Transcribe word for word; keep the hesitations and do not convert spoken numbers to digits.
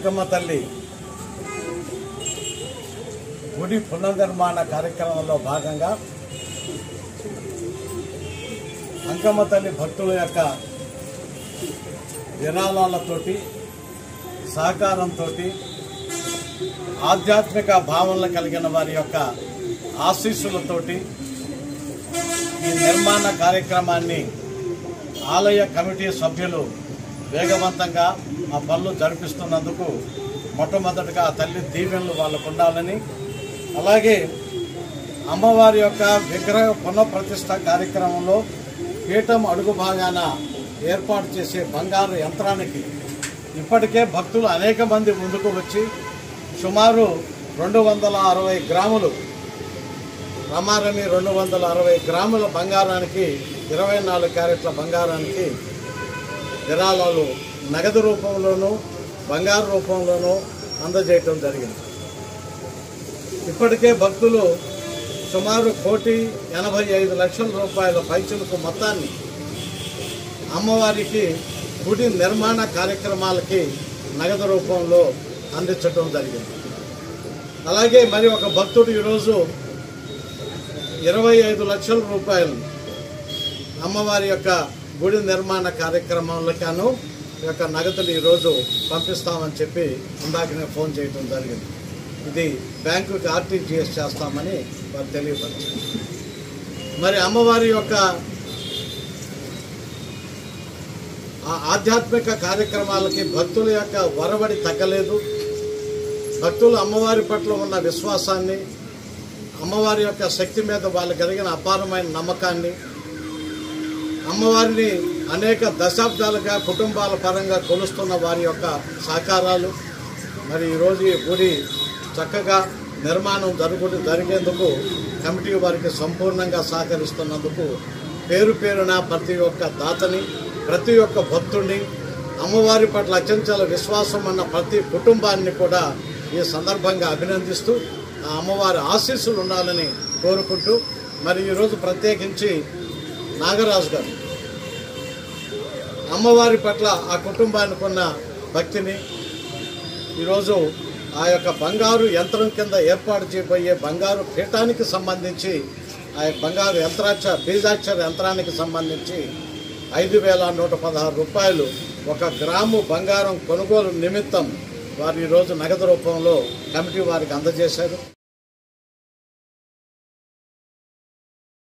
అంకమ్మ తల్లి గుడి పునర్నిర్మాణ కార్యక్రమంలో భాగంగా అంకమ్మ తల్లి భక్తుల యొక్క విరాళాలతోటి సహకారంతో ఆధ్యాత్మిక భావనలు కలిగిన వారి యొక్క ఆశీస్సులతోటి ఈ నిర్మాణ కార్యక్రమాన్ని ఆలయ కమిటీ సభ్యులు వేగవంతంగా ఆ పనులు జరిపిస్తున్నందుకు మొట్టమొదటిగా ఆ తల్లి దీవెనలు వాళ్ళకు ఉండాలని, అలాగే అమ్మవారి యొక్క విగ్రహ పునఃప్రతిష్ఠ కార్యక్రమంలో పీఠం అడుగు భాగాన ఏర్పాటు చేసే బంగారు యంత్రానికి ఇప్పటికే భక్తులు అనేక మంది ముందుకు వచ్చి సుమారు రెండు వందల అరవై గ్రాములు రమారమి రెండు వందల అరవై గ్రాముల బంగారానికి ఇరవై నాలుగు క్యారెట్ల బంగారానికి విరాళాలు నగదు రూపంలోనూ బంగారు రూపంలోనూ అందజేయటం జరిగింది. ఇప్పటికే భక్తులు సుమారు కోటి ఎనభై ఐదు లక్షల రూపాయల పైచులకు మొత్తాన్ని అమ్మవారికి గుడి నిర్మాణ కార్యక్రమాలకి నగదు రూపంలో అందించడం జరిగింది. అలాగే మరి ఒక భక్తుడు ఈరోజు ఇరవై ఐదు లక్షల రూపాయలు అమ్మవారి యొక్క గుడి నిర్మాణ కార్యక్రమాలకను యొక్క నగదులు ఈరోజు పంపిస్తామని చెప్పి ఇందాకనే ఫోన్ చేయడం జరిగింది. ఇది బ్యాంకుకి ఆర్టీజీఎస్ చేస్తామని వారు తెలియపరిచారు. మరి అమ్మవారి యొక్క ఆధ్యాత్మిక కార్యక్రమాలకి భక్తుల యొక్క వరవడి తగ్గలేదు. భక్తులు అమ్మవారి పట్ల ఉన్న విశ్వాసాన్ని, అమ్మవారి యొక్క శక్తి మీద వాళ్ళకి కలిగిన అపారమైన నమ్మకాన్ని, అమ్మవారిని అనేక దశాబ్దాలుగా కుటుంబాల పరంగా కొలుస్తున్న వారి యొక్క సహకారాలు, మరి ఈరోజు ఈ గుడి చక్కగా నిర్మాణం జరుగు జరిగేందుకు కమిటీ వారికి సంపూర్ణంగా సహకరిస్తున్నందుకు పేరు పేరున ప్రతి ఒక్క దాతని, ప్రతి ఒక్క భక్తుడిని, అమ్మవారి పట్ల అత్యంత విశ్వాసం ఉన్న ప్రతి కుటుంబాన్ని కూడా ఈ సందర్భంగా అభినందిస్తూ ఆ అమ్మవారి ఆశీస్సులు ఉండాలని కోరుకుంటూ, మరి ఈరోజు ప్రత్యేకించి నాగరాజు గారు అమ్మవారి పట్ల ఆ కుటుంబానికి ఉన్న భక్తిని, ఈరోజు ఆ యొక్క బంగారు యంత్రం కింద ఏర్పాటు చేయబోయే బంగారు పీఠానికి సంబంధించి ఆ బంగారు యంత్రాక్ష బీజాక్షర యంత్రానికి సంబంధించి ఐదు వేల నూట పదహారు రూపాయలు ఒక గ్రాము బంగారం కొనుగోలు నిమిత్తం వారు ఈరోజు నగదు రూపంలో కమిటీ వారికి అందజేశారు.